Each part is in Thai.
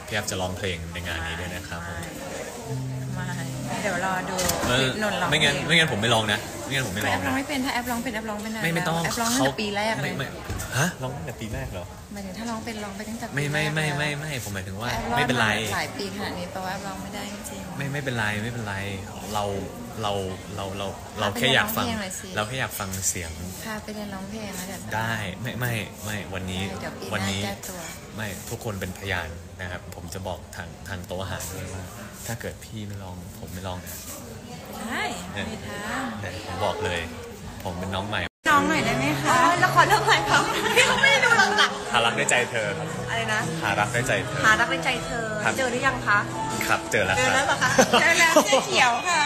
พี่แอฟจะร้องเพลงในงานนี้ด้วยนะครับไม่เดี๋ยวรอดูนนท์ร้องไม่งั้นผมไม่ร้องนะไม่งั้นผมไม่ร้องแอปร้องไม่เป็นถ้าแอปร้องเป็นแอปร้องเป็นนานไม่ต้องแอปร้องตั้งแต่ปีแรกเลยฮะร้องตั้งแต่ปีแรกเหรอหมายถึงถ้าร้องเป็นร้องไปตั้งแต่ไม่ผมหมายถึงว่าไม่เป็นไรหลายปีขนาดนี้แปลว่าร้องไม่ได้จริงไม่เป็นไรเราแค่อยากฟังเสียงพาไปเรียนร้องเพลงนะเดี๋ยวได้ไม่วันนี้ไม่ทุกคนเป็นพยานนะครับผมจะบอกทางโต๊ะอาหารด้วยว่าถ้าเกิดพี่ไม่ร้องผมไม่ร้องนะได้ไม่ทำผมบอกเลยผมเป็นน้องใหม่น้องหน่อยได้ไหมคะละครเรื่องอะไรครับพี่เขาไม่ได้ดูหรอกจ้ะหารักได้ใจเธออะไรนะหารักได้ใจเธอหารักได้ใจเธอเจอหรือยังคะครับเจอแล้วครับเจอแล้วเหรอคะเจอแล้วเสื้อเขียวค่ะ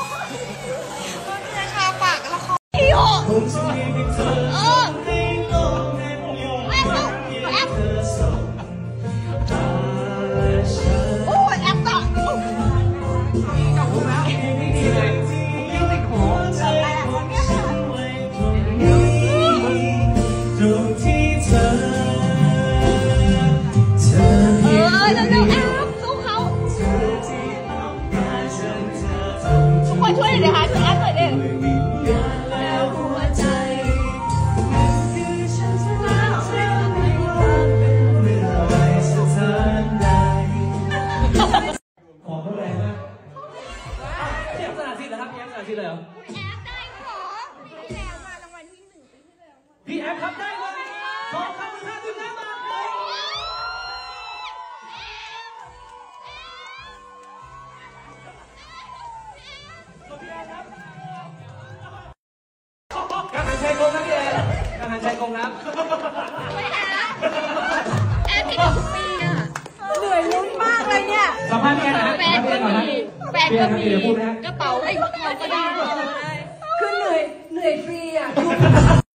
ราคาฝากละครพี่โอช่วยเดี๋ยวหาช่วยแอปหน่อยดิขอเขาแรงนะพี่แอฟสนาทิตย์เหรอครับพี่แอฟสนาทิตย์เลยเหรอแอฟได้ขอพี่แอฟมารางวัลที่1ปีที่แล้วพี่แอฟครับได้เลยขอคำประทานที่แล้วมาการหันใจกงนะพี่แอฟการหันใจกงนะแอฟที่ทุกปีอ่ะเหนื่อยลุ้นมากเลยเนี่ยสัมภาษณ์พี่แอฟนะแฟนก็มีกระเป๋าไอ้เขาก็ได้